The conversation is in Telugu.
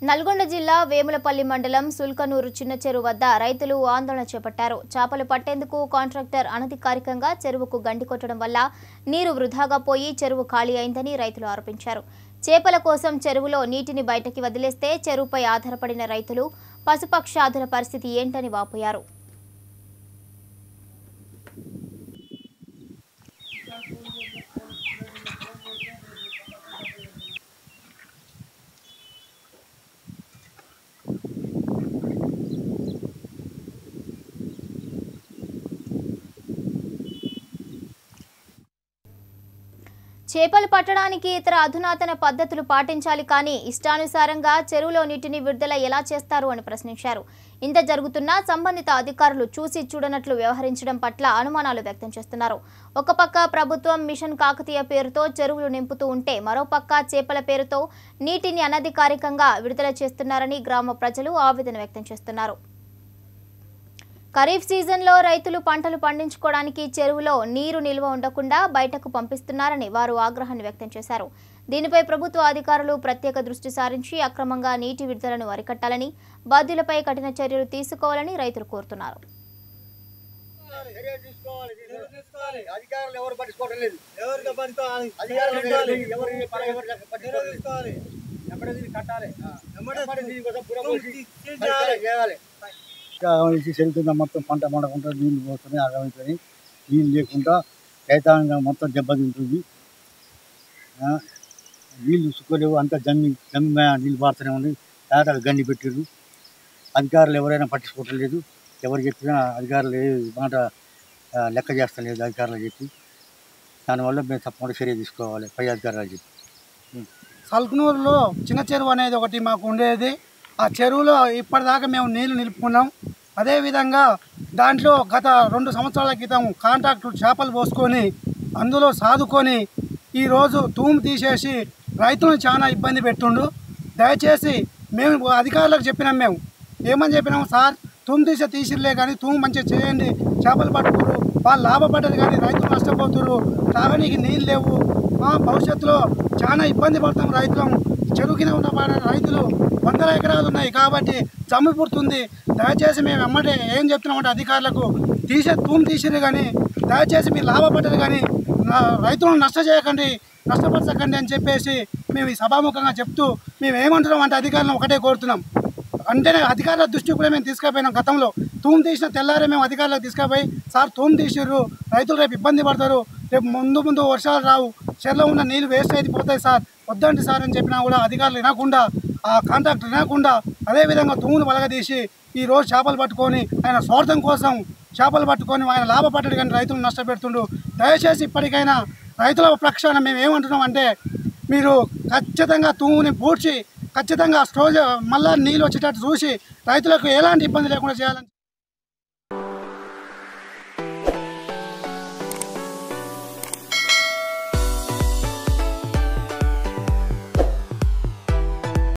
నల్గొండ జిల్లా వేములపల్లి మండలం సుల్కనూరు చిన్న చెరువు వద్ద రైతులు ఆందోళన చేపట్టారు. చేపలు పట్టేందుకు కాంట్రాక్టర్ అనధికారికంగా చెరువుకు గండి కొట్టడం వల్ల నీరు వృధాగా పోయి చెరువు ఖాళీ అయిందని రైతులు ఆరోపించారు. చేపల కోసం చెరువులో నీటిని బయటకి వదిలేస్తే చెరువుపై ఆధారపడిన రైతులు పశుపక్షాదుల పరిస్థితి ఏంటని వాపోయారు. చేపలు పట్టడానికి ఇతర అధునాతన పద్ధతులు పాటించాలి కానీ ఇష్టానుసారంగా చెరువులో నీటిని విడుదల ఎలా చేస్తారు అని ప్రశ్నించారు. ఇంత జరుగుతున్నా సంబంధిత అధికారులు చూసి చూడనట్లు వ్యవహరించడం పట్ల అనుమానాలు వ్యక్తం చేస్తున్నారు. ఒక పక్క ప్రభుత్వం మిషన్ కాకతీయ పేరుతో చెరువులు నింపుతూ ఉంటే మరోపక్క చేపల పేరుతో నీటిని అనధికారికంగా విడుదల చేస్తున్నారని గ్రామ ప్రజలు ఆవేదన వ్యక్తం చేస్తున్నారు. ఖరీఫ్ సీజన్లో రైతులు పంటలు పండించుకోవడానికి చెరువులో నీరు నిల్వ ఉండకుండా బయటకు పంపిస్తున్నారని వారు ఆగ్రహాన్ని వ్యక్తం చేశారు. దీనిపై ప్రభుత్వ అధికారులు ప్రత్యేక దృష్టి సారించి అక్రమంగా నీటి విడుదలను అరికట్టాలని, బాధ్యులపై కఠిన చర్యలు తీసుకోవాలని రైతులు కోరుతున్నారు. చెరువుతుందా మొత్తం పంట పండకుండా నీళ్ళు పోతున్నాయి, ఆగమవుతుంది. నీళ్ళు లేకుండా రైతాంగం మొత్తం దెబ్బతింటుంది. నీళ్ళు సుక్కలేవు, అంతా జమ్మి నీళ్ళు పారుతూనే ఉంది. తాటలు గండి పెట్టారు. అధికారులు ఎవరైనా పట్టించుకోవట్లేదు. ఎవరు చెప్పినా అధికారులు మాట లెక్క చేస్తలేదు. అధికారులు చెప్పి దానివల్ల మేము తప్పకుండా చర్య తీసుకోవాలి పై అధికారులు చెప్పి. సల్కనూరులో చిన్న చెరువు అనేది ఒకటి మాకు ఉండేది. ఆ చెరువులో ఇప్పటిదాకా మేము నీళ్లు నిలుపుకున్నాం. అదేవిధంగా దాంట్లో గత 2 సంవత్సరాల క్రితం కాంట్రాక్టర్ చేపలు పోసుకొని అందులో సాదుకొని ఈరోజు తూము తీసేసి రైతులను చాలా ఇబ్బంది పెట్టుండు. దయచేసి మేము అధికారులకు చెప్పినాం. మేము ఏమని చెప్పినాము, సార్ తూము తీసిర్లే కానీ తూము మంచిగా చేయండి, చేపలు పట్టుకురు, వాళ్ళు లాభపడ్డది కానీ రైతులు నష్టపోతున్నారు, తాగనీకి నీళ్ళు లేవు, భవిష్యత్తులో చాలా ఇబ్బంది పడతాం రైతులం. చెరువు కింద ఉన్న రైతులు 100 ఎకరాలు ఉన్నాయి కాబట్టి జమ్మి పుడుతుంది. దయచేసి మేము వెంబడే ఏం చెప్తున్నామంటే అధికారులకు తూము తీసిరు కానీ దయచేసి మీరు లాభపడ్డది కానీ రైతులను నష్టపరచకండి అని చెప్పేసి మేము ఈ సభాముఖంగా చెప్తూ మేము ఏమంటున్నాం అంటే అధికారులను ఒకటే కోరుతున్నాం. అంటేనే అధికారుల దృష్టికి కూడా మేము తీసుకుపోయినాం. గతంలో తూము తీసిన తెల్లారే మేము అధికారులకు తీసుకుపోయి, సార్ తూము తీసిర్రు, రైతులు రేపు ఇబ్బంది పడతారు, రేపు ముందు వర్షాలు రావు, చెరువులో ఉన్న నీళ్ళు వేస్ట్ అయిపోతాయి సార్, వద్దండి సార్ అని చెప్పినా కూడా అధికారులు వినకుండా, ఆ కాంట్రాక్టర్ వినకుండా అదేవిధంగా తూమును వలగదీసి ఈరోజు చేపలు పట్టుకొని ఆయన స్వార్థం కోసం చేపలు పట్టుకొని ఆయన లాభపడ్డాడు కానీ రైతులను నష్టపెడుతుండు. దయచేసి ఇప్పటికైనా రైతుల పక్షాన మేము ఏమంటున్నాం అంటే మీరు ఖచ్చితంగా తూముని పూడ్చి ఖచ్చితంగా స్టోరేజ్ మళ్ళీ నీళ్ళు వచ్చేటట్టు చూసి రైతులకు ఎలాంటి ఇబ్బంది లేకుండా చేయాలని